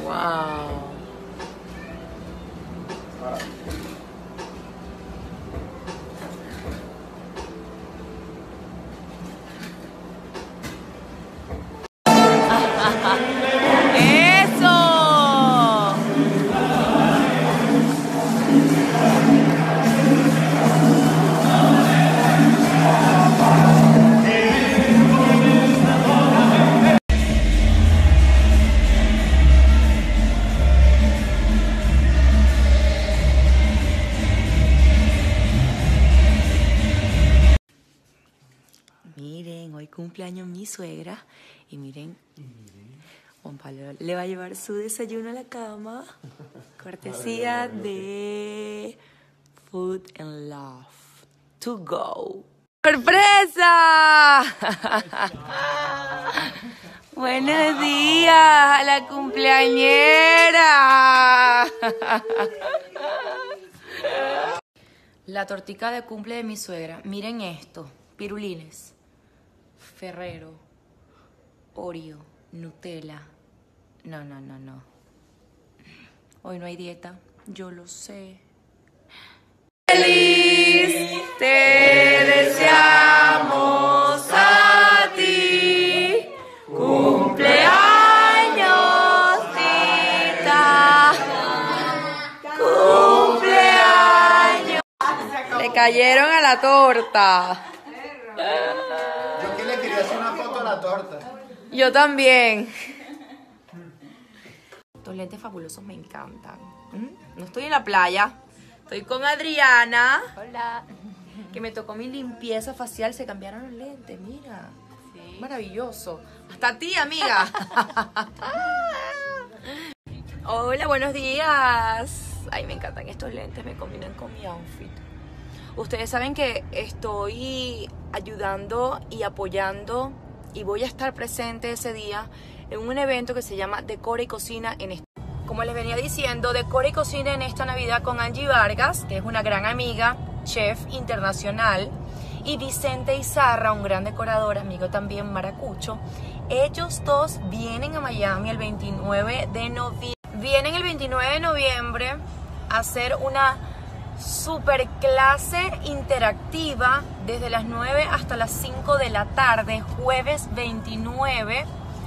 Wow. Miren, hoy cumpleaños mi suegra y miren, Juan Pablo le va a llevar su desayuno a la cama, cortesía de Food and Love to go. ¡Sorpresa! Buenos días a la cumpleañera. La tortica de cumple de mi suegra. Miren esto, pirulines. Ferrero, Oreo, Nutella. No. Hoy no hay dieta, yo lo sé. ¡Feliz te deseamos a ti! ¡Cumpleaños, Tita! ¡Cumpleaños! Le cayeron a la torta. Yo que le quería hacer una foto a la torta. Yo también. Estos lentes fabulosos me encantan. No estoy en la playa. Estoy con Adriana. Hola. Que me tocó mi limpieza facial. Se cambiaron los lentes, mira. Sí. Maravilloso. Hasta a ti, amiga. Hola, buenos días. Ay, me encantan estos lentes. Me combinan con mi outfit. Ustedes saben que estoy ayudando y apoyando y voy a estar presente ese día en un evento que se llama Decora y Cocina en esta. Como les venía diciendo, Decora y Cocina en esta Navidad con Angie Vargas, que es una gran amiga, chef internacional, y Vicente Izarra, un gran decorador, amigo también maracucho. Ellos dos vienen a Miami el 29 de noviembre. Vienen el 29 de noviembre a hacer una super clase interactiva desde las 9 hasta las 5 de la tarde, jueves 29,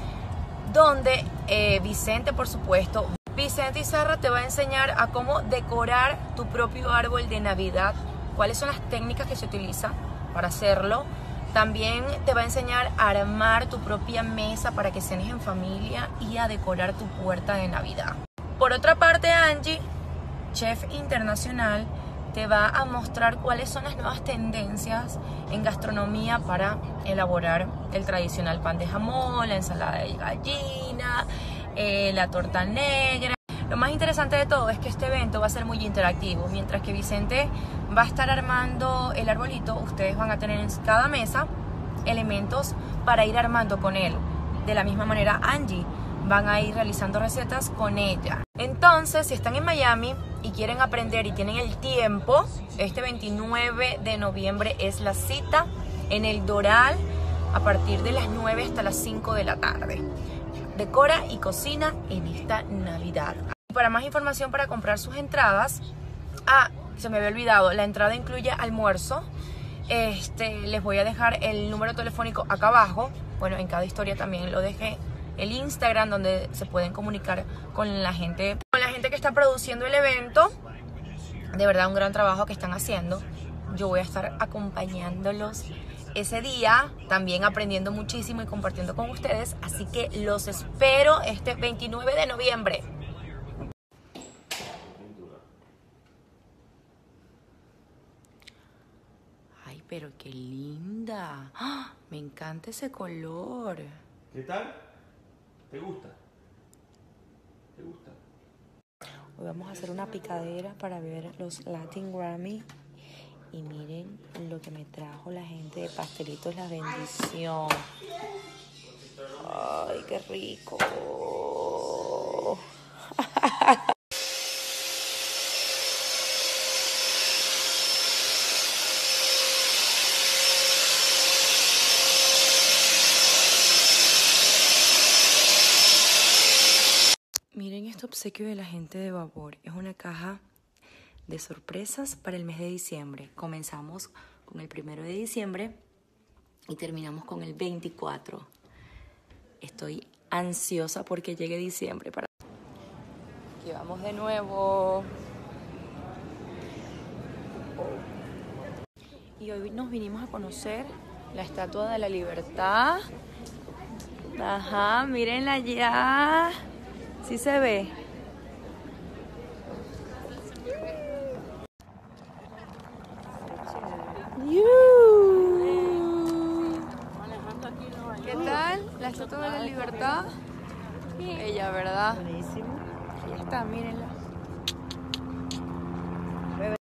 donde Vicente, por supuesto, Vicente Izarra te va a enseñar a cómo decorar tu propio árbol de Navidad, cuáles son las técnicas que se utilizan para hacerlo. También te va a enseñar a armar tu propia mesa para que cenes en familia y a decorar tu puerta de Navidad. Por otra parte, Angie, chef internacional, te va a mostrar cuáles son las nuevas tendencias en gastronomía para elaborar el tradicional pan de jamón, la ensalada de gallina, la torta negra. Lo más interesante de todo es que este evento va a ser muy interactivo. Mientras que Vicente va a estar armando el arbolito, ustedes van a tener en cada mesa elementos para ir armando con él. De la misma manera, Angie van a ir realizando recetas con ella. Entonces, si están en Miami y quieren aprender y tienen el tiempo, este 29 de noviembre es la cita en el Doral a partir de las 9 hasta las 5 de la tarde. Decora y cocina en esta Navidad. Para más información para comprar sus entradas, se me había olvidado, la entrada incluye almuerzo. Les voy a dejar el número telefónico acá abajo. Bueno, en cada historia también lo dejé. El Instagram donde se pueden comunicar con la gente que está produciendo el evento. De verdad, un gran trabajo que están haciendo. Yo voy a estar acompañándolos ese día, también aprendiendo muchísimo y compartiendo con ustedes. Así que los espero este 29 de noviembre. Ay, pero qué linda. ¡Ah! Me encanta ese color. ¿Qué tal? ¿Te gusta? ¿Te gusta? Hoy vamos a hacer una picadera para ver los Latin Grammy. Y miren lo que me trajo la gente de Pastelitos La Bendición. Ay, qué rico. Miren este obsequio de la gente de Vapor. Es una caja de sorpresas para el mes de diciembre. Comenzamos con el 1 de diciembre y terminamos con el 24. Estoy ansiosa porque llegue diciembre. Aquí vamos de nuevo. Y hoy nos vinimos a conocer la Estatua de la Libertad. Ajá, mírenla allá. ¿Sí se ve? ¿Qué tal? La Estatua de la Libertad. Bella, ¿verdad? Buenísimo. Ahí está, mírenla.